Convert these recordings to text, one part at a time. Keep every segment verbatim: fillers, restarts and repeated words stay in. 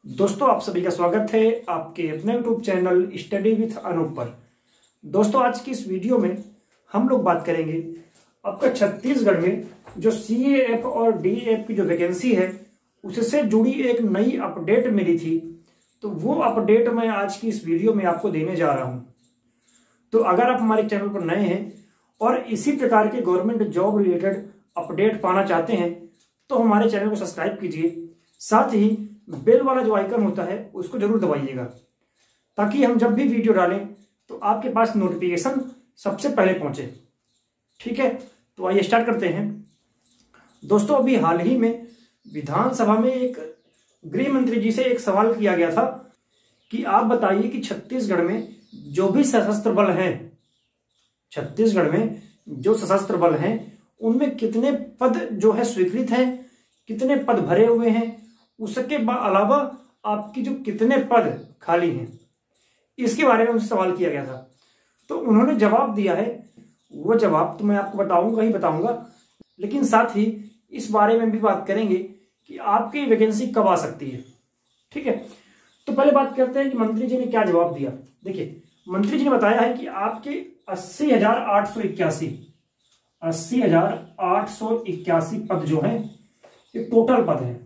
दोस्तों आप सभी का स्वागत है आपके अपने YouTube channel study with Anoop पर। दोस्तों आज की इस वीडियो में हम लोग बात करेंगे आपका छत्तीसगढ़ में जो सी ए एफ और डी ए एफ की जो वैकेंसी है उससे जुड़ी एक नई अपडेट मिली थी, तो वो अपडेट मैं आज की इस वीडियो में आपको देने जा रहा हूं। तो अगर आप हमारे चैनल पर नए हैं और इसी प्रकार के गवर्नमेंट जॉब रिलेटेड अपडेट पाना चाहते हैं तो हमारे चैनल को सब्सक्राइब कीजिए, साथ ही बेल वाला जो आइकन होता है उसको जरूर दबाइएगा ताकि हम जब भी वीडियो डालें तो आपके पास नोटिफिकेशन सबसे पहले पहुंचे। ठीक है, तो आइए स्टार्ट करते हैं। दोस्तों अभी हाल ही में विधानसभा में एक गृह मंत्री जी से एक सवाल किया गया था कि आप बताइए कि छत्तीसगढ़ में जो भी सशस्त्र बल हैं छत्तीसगढ़ में जो सशस्त्र बल हैं उनमें कितने पद जो है स्वीकृत हैं, कितने पद भरे हुए हैं, उसके अलावा आपकी जो कितने पद खाली हैं, इसके बारे में उनसे सवाल किया गया था। तो उन्होंने जवाब दिया है, वो जवाब तो मैं आपको बताऊंगा ही बताऊंगा, लेकिन साथ ही इस बारे में भी बात करेंगे कि आपकी वैकेंसी कब आ सकती है। ठीक है, तो पहले बात करते हैं कि मंत्री जी ने क्या जवाब दिया। देखिए, मंत्री जी ने बताया है कि आपके अस्सी हजार आठ सौ इक्यासी अस्सी हजार आठ सौ इक्यासी पद जो हैं ये टोटल पद है।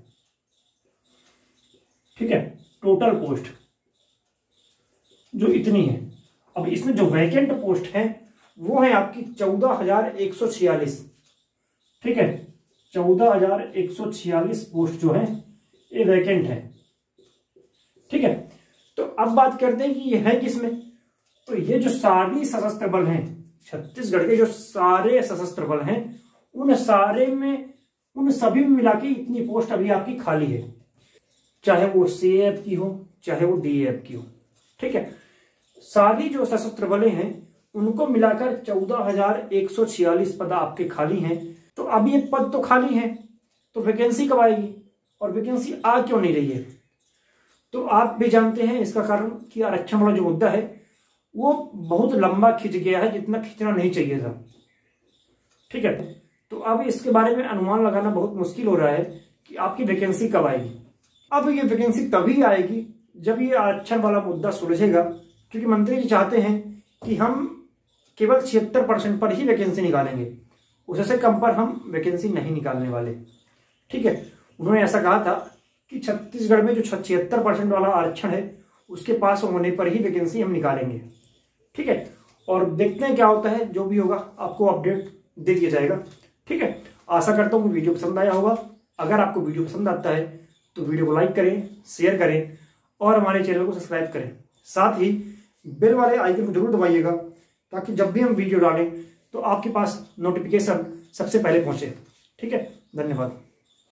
ठीक है, टोटल पोस्ट जो इतनी है। अब इसमें जो वैकेंट पोस्ट है वो है आपकी चौदह हजार एक सौ छियालीस। ठीक है, चौदह हजार एक सौ छियालीस पोस्ट जो है ये वैकेंट है। ठीक है, तो अब बात करते हैं कि ये है किसमें। तो ये जो सारी सशस्त्र बल हैं छत्तीसगढ़ के, जो सारे सशस्त्र बल हैं उन सारे में उन सभी में मिला के इतनी पोस्ट अभी आपकी खाली है, चाहे वो सी ए एफ की हो चाहे वो डी ए एफ की हो। ठीक है, सारी जो सशस्त्र बलें हैं उनको मिलाकर चौदह हजार एक सौ छियालीस पद आपके खाली हैं। तो अब ये पद तो खाली हैं, तो वैकेंसी कब आएगी और वैकेंसी आ क्यों नहीं रही है। तो आप भी जानते हैं इसका कारण कि आरक्षण वाला जो मुद्दा है वो बहुत लंबा खिंच गया है, जितना खिंचना नहीं चाहिए था। ठीक है, तो अब इसके बारे में अनुमान लगाना बहुत मुश्किल हो रहा है कि आपकी वैकेंसी कब आएगी। अब ये वैकेंसी तभी आएगी जब ये आरक्षण वाला मुद्दा सुलझेगा, क्योंकि मंत्री जी चाहते हैं कि हम केवल छिहत्तर परसेंट पर ही वैकेंसी निकालेंगे, उससे कम पर हम वैकेंसी नहीं निकालने वाले। ठीक है, उन्होंने ऐसा कहा था कि छत्तीसगढ़ में जो छिहत्तर परसेंट वाला आरक्षण है उसके पास होने पर ही वैकेंसी हम निकालेंगे। ठीक है, और देखते हैं क्या होता है, जो भी होगा आपको अपडेट दे दिया जाएगा। ठीक है, आशा करता हूँ वीडियो पसंद आया होगा। अगर आपको वीडियो पसंद आता है तो वीडियो को लाइक करें, शेयर करें और हमारे चैनल को सब्सक्राइब करें। साथ ही बेल वाले आइकन को जरूर दबाइएगा ताकि जब भी हम वीडियो डालें तो आपके पास नोटिफिकेशन सबसे पहले पहुंचे। ठीक है, धन्यवाद।